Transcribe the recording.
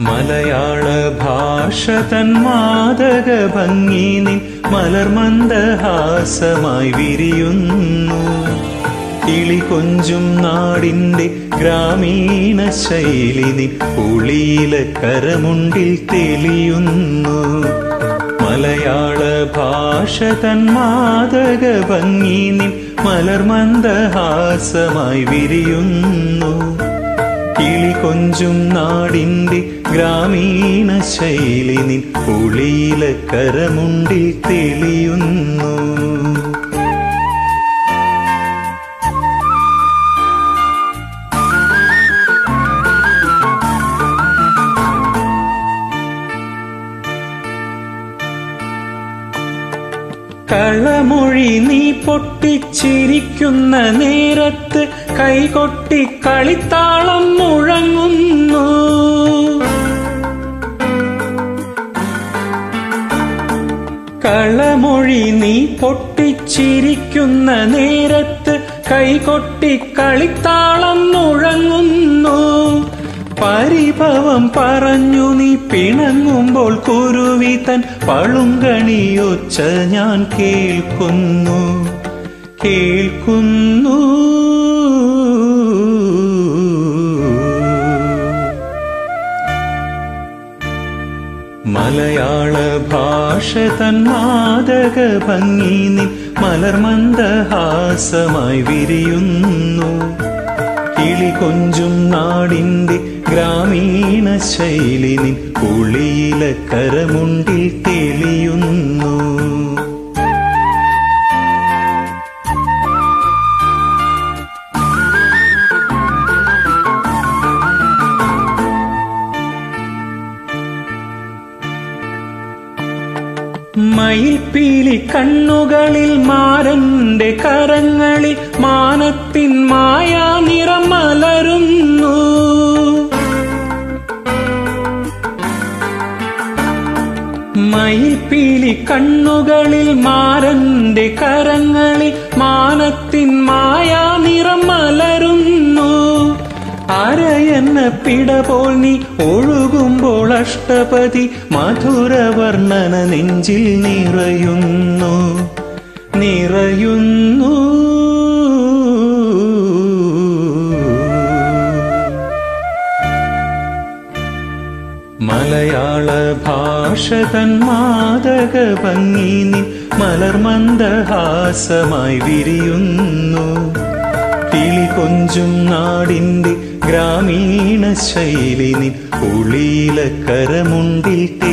മലയാള ഭാഷ തൻ മാദക ഭംഗി നിൻ മലർമന്ദഹാസമായി വിരിയുന്നു. കിളികൊഞ്ചും നാടിന്റെ ഗ്രാമീണ ശൈലി നിൻ പുളിയില കരമുണ്ടിൽ തെളിയുന്നു. മലയാള ഭാഷ തൻ മാദക ഭംഗി നിൻ മലർമന്ദഹാസമായി വിരിയുന്നു. കിളികൊഞ്ചും നാടിന്റെ ഗ്രാമീണ ശൈലി നിൻ പുളിയില കരമുണ്ടിൽ തെളിയുന്നു. കളമൊഴി നീ പൊട്ടിച്ചിരിക്കുന്ന നേരത്ത് കൈകൊട്ടി കളിത്താളം മുഴങ്ങുന്നു. കളമൊഴി നീ പൊട്ടിച്ചിരിക്കുന്ന നേരത്ത് കൈകൊട്ടി കളിത്താളം മുഴങ്ങുന്നു. പരിഭവം പറഞ്ഞു നീ പിണങ്ങുമ്പോൾ കുരുവി തൻ പളുങ്കണിയൊച്ച ഞാൻ കേൾക്കുന്നു. മലയാള ഭാഷ തൻ മാദക ഭംഗി നിൻ മലർമന്ദഹാസമായി വിരിയുന്നു. കിളികൊഞ്ചും നാടിന്റെ ഗ്രാമീണ ശൈലി നിൻ പുളിയില കരമുണ്ടിൽ തെളിയുന്നു. മയിൽപ്പീലി കണ്ണുകളിൽ മാരന്റെ കരങ്ങളിൽ മാനത്തിൻ മായാ നിറം മലരുന്നു. മയിൽപ്പീലി കണ്ണുകളിൽ മാരന്റെ കരങ്ങളിൽ മാനത്തിൻ മായാ നിറം മലരുന്നു. അരയെന്ന പിട പോൽ നീ ഒഴുകുമ്പോൾ അഷ്ടപതി മധുരവർണ്ണന നെഞ്ചിൽ നിറയുന്നു. മലയാള ഭാഷ തൻ മാദക ഭംഗി നിൻ മലർമന്ദഹാസമായി വിരിയുന്നു. കിളികൊഞ്ചും നാടിന്റെ ഗ്രാമീണ ശൈലി നിൻ പുളിയില കരമുണ്ടിൽ